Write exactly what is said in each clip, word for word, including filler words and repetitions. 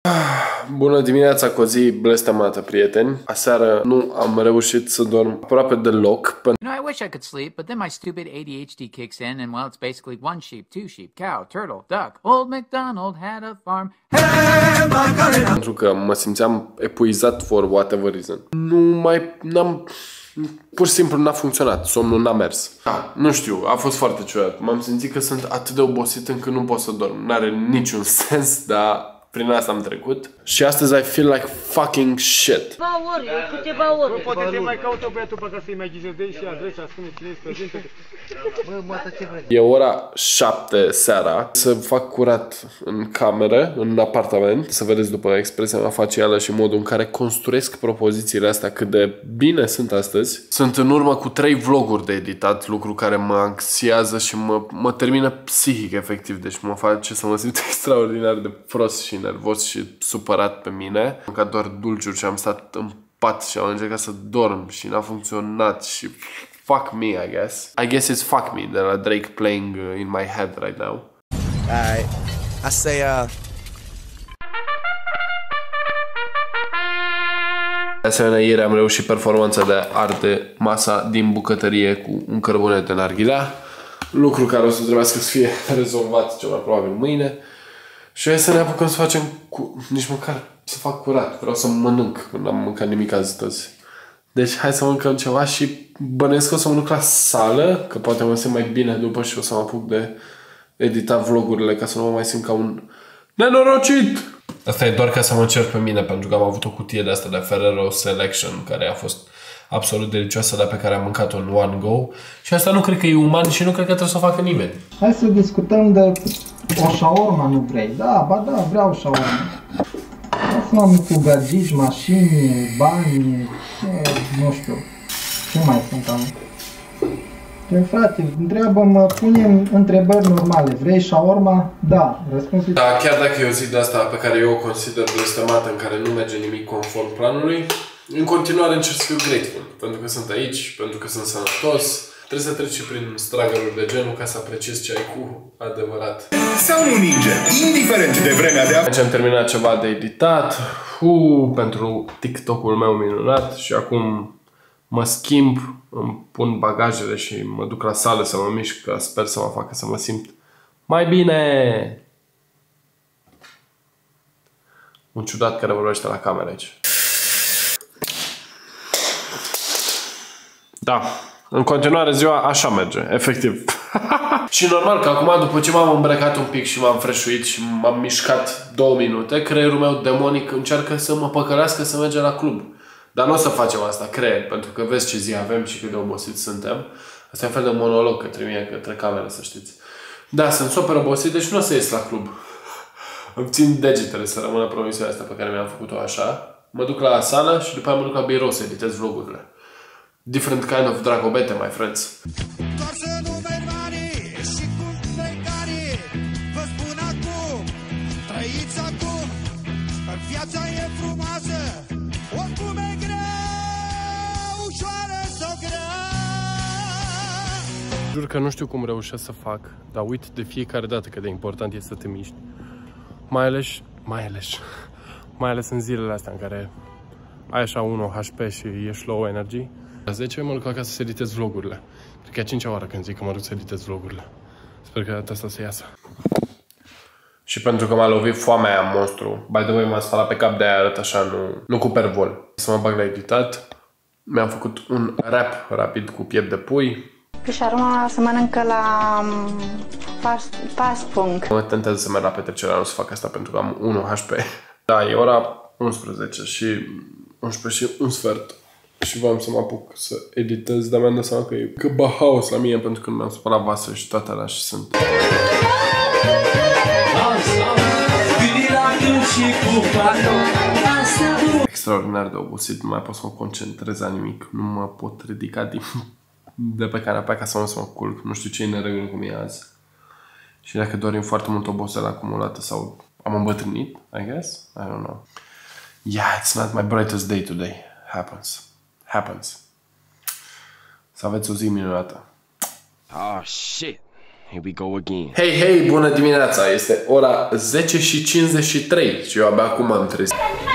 Bună dimineața, cu o zi blestemată, prieteni. Aseară nu am reușit să dorm aproape deloc. You know, I wish I could sleep, but then my stupid A D H D kicks in, and well, it's basically one sheep, two sheep, cow, turtle, duck. Old MacDonald had a farm. Pentru că mă simțeam epuizat for whatever reason. Nu mai... n-am... Pur și simplu n-a funcționat, somnul n-a mers. Da, nu știu, a fost foarte ciudat. M-am simțit că sunt atât de obosit încât nu pot să dorm. N-are niciun sens, dar prin asta am trecut. Și astăzi I feel like fucking shit. Câteva ori, câteva ori. Nu poate să mai caută băiatul pe ca să-i mai ghizădei și adresa, spune cine este prezent. Bă, mătă ce vrei. E ora șapte seara. Să fac curat în cameră, în apartament. Să vedeți după expresia mea facială și modul în care construiesc propozițiile astea cât de bine sunt astăzi. Sunt în urmă cu trei vloguri de editat, lucru care mă anxiază și mă, mă termină psihic efectiv. Deci mă face să mă simt extraordinar de prost și nervos și supărat pe mine. Am mâncat doar dulciuri și am stat în pat și am încercat să dorm și n-a funcționat și fuck me, I guess. I guess it's fuck me, de la Drake playing uh, in my head right now. Alright, I say uh De asemenea, ieri am reușit performanța de a arde masa din bucătărie cu un cărbonet de narghilea, lucru care o să trebuiască să fie rezolvat cel mai probabil mâine. Și hai să ne apucăm să facem cu... nici măcar să fac curat. Vreau să mănânc, că n-am mâncat nimic astăzi. Deci hai să mâncăm ceva și bănesc că o să mănânc la sală, că poate mă simt mai bine după și o să mă apuc de editat vlogurile ca să nu mă mai simt ca un nenorocit. Asta e doar ca să mă cer pe mine, pentru că am avut o cutie de asta de Ferrero Selection, care a fost absolut delicioasă, dar pe care am măcat-o în one go. Și asta nu cred că e uman și nu cred că trebuie să o facă nimeni. Hai să discutăm de o shawarma, nu vrei? Da, ba da, vreau shawarma. Asta cu gagici, mașini, bani, ce, nu știu, ce mai sunt am. Deci, frate, întreabă-mă, pune întrebări normale. Vrei shawarma? Da. Răspunsul... Da, chiar dacă e o zi de asta pe care eu o consider blestemată, în care nu merge nimic conform planului, în continuare încerc să fiu grateful. Pentru că sunt aici, pentru că sunt sănătos. Trebuie să treci prin struggle-uri de genul ca să apreciezi ce ai cu adevărat. Sau nu ninge, indiferent de vremea de a... Deci am terminat ceva de editat uh, pentru TikTok-ul meu minunat și acum mă schimb, îmi pun bagajele și mă duc la sală să mă mișc, că sper să mă facă să mă simt mai bine. Un ciudat care vorbește la cameră aici. Da. În continuare ziua așa merge, efectiv. Și normal că acum, după ce m-am îmbrăcat un pic și m-am freșuit și m-am mișcat două minute, creierul meu demonic încearcă să mă păcălească să mergem la club. Dar nu o să facem asta, creier, pentru că vezi ce zi avem și cât de obosiți suntem. Asta e un fel de monolog către mine, către cameră, să știți. Da, sunt super obosit, deci nu o să ies la club. Îmi țin degetele să rămână promisiunea asta pe care mi-am făcut-o așa. Mă duc la sală și după aia mă duc la birou să editez vlogurile. Different kind of dragobete, my friends. Doar să nu vei mari și cum plecare. Vă spun acum, trăiți acum. Viața e frumoasă, oricum e grea, ușoară sau grea. Jur că nu știu cum reușesc să fac, dar uit de fiecare dată cât de important e să te miști. Mai ales, mai ales, mai ales în zilele astea în care ai așa unu H P și ești low energy. La zece mă duc acasă să editez vlogurile. Cred că e a cincea oară când zic că mă duc să editez vlogurile. Sper că data asta să iasă. Și pentru că m-a lovit foamea aia monstru, by the way m-am spălat pe cap, de aia arăt așa, nu, nu cu pervol. Să mă bag la editat. Mi-am făcut un wrap rapid cu piept de pui. Și arma să mănâncă la fast, fast food. Mă tentez să merg la petrecerea, nu să fac asta pentru că am unu H P. Da, e ora unsprezece și unsprezece și un sfert. Și vreau să mă apuc să editez, dar mi-am dat seama că e că bahaos la mine pentru că nu mi-am spălat vasă și toate alea și sunt... extraordinar de obosit, nu mai pot să mă concentrez la nimic, nu mă pot ridica din... de pe canapea ca să mă să mă culc, nu știu ce e neregulă cu mine azi. Și dacă dorim foarte mult oboseală acumulată sau am îmbătrânit, I guess, I don't know. Yeah, it's not my brightest day today. Happens. Happens. Să aveți o zi minunată. Oh shit. Here we go again. Hei, hei, bună dimineața! Este ora zece și cincizeci și trei și eu abia acum am trezit.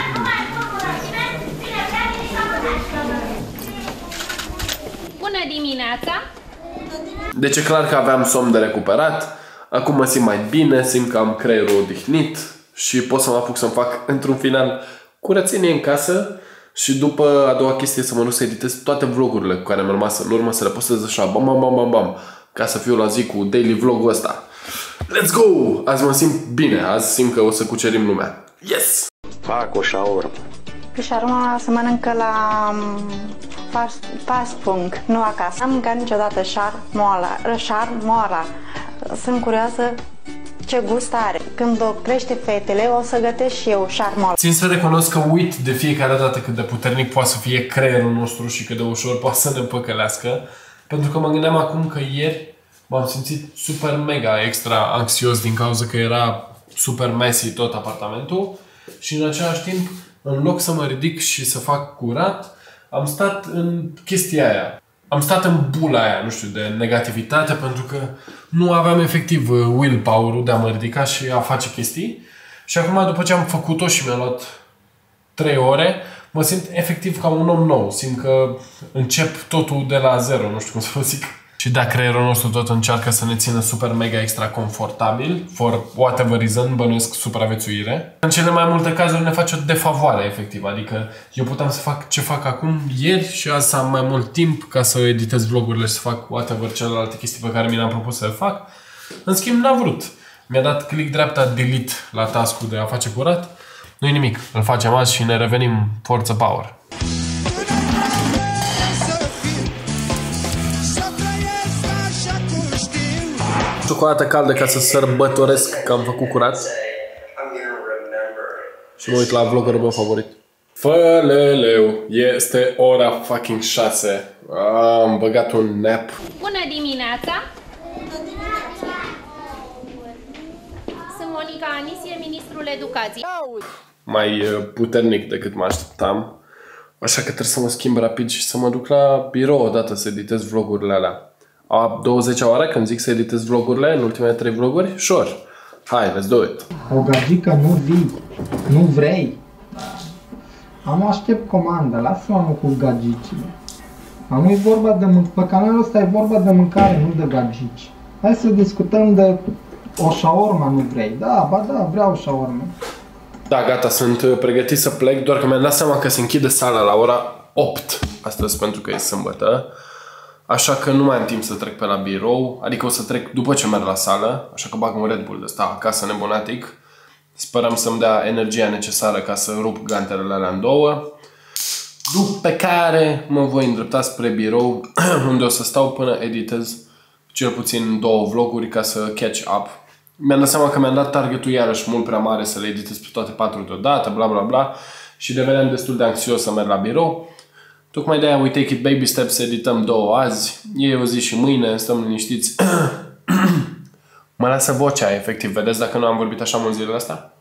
Bună dimineața! Deci e clar că aveam somn de recuperat. Acum mă simt mai bine, simt că am creierul odihnit și pot să mă apuc să-mi fac într-un final curățenie în casă și după a doua chestie să mă duc să editez toate vlogurile cu care mi-au rămas în urmă, să le postez așa, bam, bam, bam, bam, bam, ca să fiu la zi cu daily vlogul ăsta. Let's go! Azi mă simt bine, azi simt că o să cucerim lumea. Yes! Fac o shawarma. Pe shawarma se mănâncă la fast, fast food, nu acasă. Am mâncat niciodată shawarma, shawarma. Sunt curioasă ce gust are. Când o crește fetele, o să gătesc și eu shawarma. Țin să recunosc că uit de fiecare dată cât de puternic poate să fie creierul nostru și cât de ușor poate să ne păcălească. Pentru că mă gândeam acum că ieri m-am simțit super mega extra anxios din cauza că era super messy tot apartamentul și în același timp, în loc să mă ridic și să fac curat, am stat în chestia aia. Am stat în bula aia, nu știu, de negativitate pentru că nu aveam efectiv willpower-ul de a mă ridica și a face chestii. Și acum, după ce am făcut-o și mi-a luat trei ore, mă simt efectiv ca un om nou. Simt că încep totul de la zero, nu știu cum să vă zic. Și da, creierul nostru tot încearcă să ne țină super mega extra confortabil, for whatever reason, bănuiesc supraviețuire. În cele mai multe cazuri ne face o defavoare, efectiv. Adică eu puteam să fac ce fac acum ieri și azi să am mai mult timp ca să editez vlogurile și să fac whatever celelalte chestii pe care mi le-am propus să le fac. În schimb, n-a vrut. Mi-a dat click dreapta delete la task-ul de a face curat. Nu-i nimic, îl facem azi și ne revenim forță power. Ciocolată caldă ca să sărbătoresc că am făcut curat. Și mă uit la vloggerul meu favorit. Făleleu, este ora fucking șase. Am băgat un nap. Bună dimineața! Sunt Monica Anisie, ministrul educației. Mai puternic decât mă așteptam. Așa că trebuie să mă schimb rapid și să mă duc la birou odată să editez vlogurile alea. A douăzecea oară când zic să editez vlogurile, în ultimele trei vloguri? Sure. Hai, let's do it. O gagică nu vii, nu vrei. Am aștept comanda, lasă-mă cu gagicile. Am e vorba de pe canalul ăsta e vorba de mâncare, nu de gagici. Hai să discutăm de o shawarma, nu vrei. Da, ba da, vreau shawarma. Da, gata, sunt pregătit să plec, doar că mi-am dat seama că se închide sala la ora opt astăzi pentru că e sâmbătă. Așa că nu mai am timp să trec pe la birou, adică o să trec după ce merg la sală, așa că bag un Red Bull de ăsta acasă nebunatic. Sperăm să-mi dea energia necesară ca să rup gantelele alea în două. După care mă voi îndrepta spre birou, unde o să stau până editez cel puțin două vloguri ca să catch up. Mi-am dat seama că mi-am dat targetul iarăși mult prea mare să le editez pe toate patru deodată, bla bla bla, și deveneam destul de anxios să merg la birou. Tocmai de-aia we take it baby steps, edităm două azi, e o zi și mâine, stăm liniștiți. Mă lasă vocea, efectiv, vedeți dacă nu am vorbit așa mult zilele astea?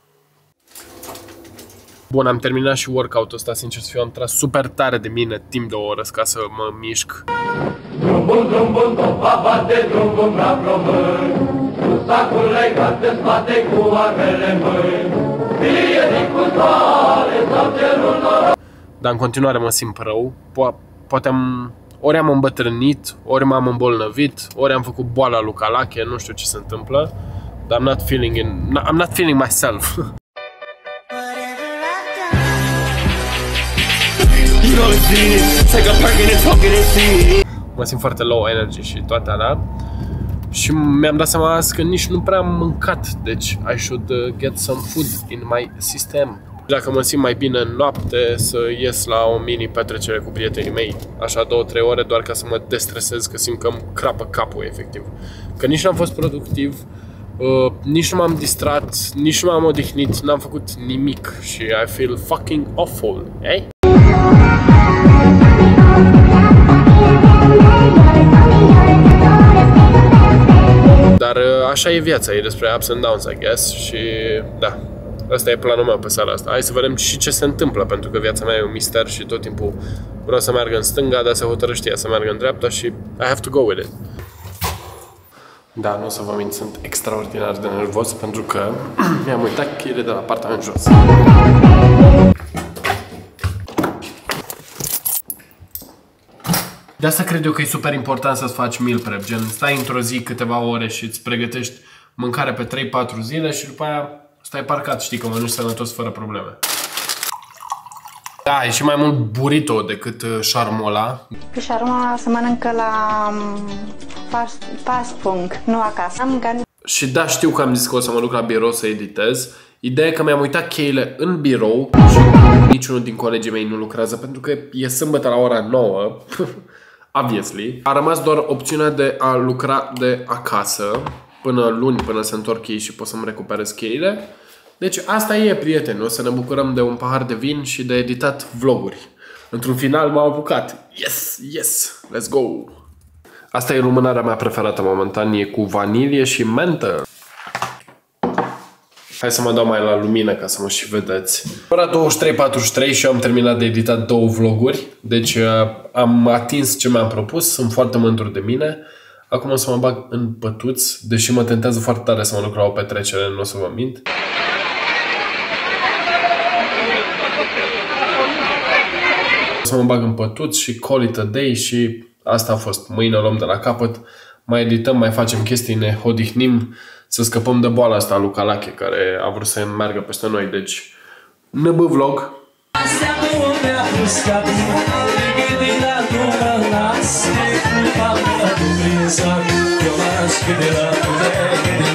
Bun, am terminat și workout-ul ăsta, sincer să fiu, am tras super tare de mine timp de o oră ca să mă mișc. Drum bun, drum bun, topa bate, drum bun, brav român, cu sacul legat pe spate, cu armele în mâini, fie din cu soare sau cerul noroc. Dar în continuare mă simt rău. Po poate am... Ori am îmbătrânit, ori m-am îmbolnăvit, ori am făcut boala lui Calache, nu știu ce se întâmplă. Dar I'm not feeling in... I'm not feeling myself. Mă simt foarte low energy și toate alea. Și mi-am dat seama azi că nici nu prea am mâncat. Deci I should get some food in my system. Dacă mă simt mai bine în noapte, să ies la o mini petrecere cu prietenii mei, așa două trei ore, doar ca să mă destresez, că simt că îmi crapă capul, efectiv. Că nici n-am fost productiv, uh, nici nu m-am distrat, nici nu m-am odihnit, n-am făcut nimic și I feel fucking awful, eh? Dar uh, așa e viața, e despre ups and downs, I guess, și da. Asta e planul meu pe seara asta. Hai să vedem și ce se întâmplă, pentru că viața mea e un mister și tot timpul vreau să meargă în stânga, dar se hotărăște ea să meargă în dreapta și I have to go with it. Da, nu o să vă mint, sunt extraordinar de nervos pentru că mi-am uitat cheile de la apartament jos. De asta cred eu că e super important să-ți faci meal prep, gen stai într-o zi câteva ore și îți pregătești mâncare pe trei patru zile și după aia stai parcat, știi că mănânci sănătos fără probleme. Da, e și mai mult burrito decât șarmul ăla. Șarmul ăla se mănâncă la fast, fast food, nu acasă. Am gândit... Și da, știu că am zis că o să mă duc la birou să editez. Ideea e că mi-am uitat cheile în birou și niciunul din colegii mei nu lucrează pentru că e sâmbătă la ora nouă. Obviously. A rămas doar opțiunea de a lucra de acasă până luni, până se întorc ei și pot să-mi recuperez cheile. Deci asta e, prieteni, o să ne bucurăm de un pahar de vin și de editat vloguri. Într-un final m-am apucat. Yes, yes, let's go! Asta e lumânarea mea preferată momentan, e cu vanilie și mentă. Hai să mă dau mai la lumină ca să mă și vedeți. Ora douăzeci și trei patruzeci și trei și eu am terminat de editat două vloguri. Deci am atins ce mi-am propus, sunt foarte mândru de mine. Acum o să mă bag în pătuți, deși mă tentează foarte tare să mă duc la o petrecere, nu o să vă mint. O să mă bag în pătuți și call it a day și asta a fost. Mâine o luăm de la capăt, mai edităm, mai facem chestii, ne odihnim, să scăpăm de boala asta a lui Calache, care a vrut să meargă peste noi. Deci, N B vlog.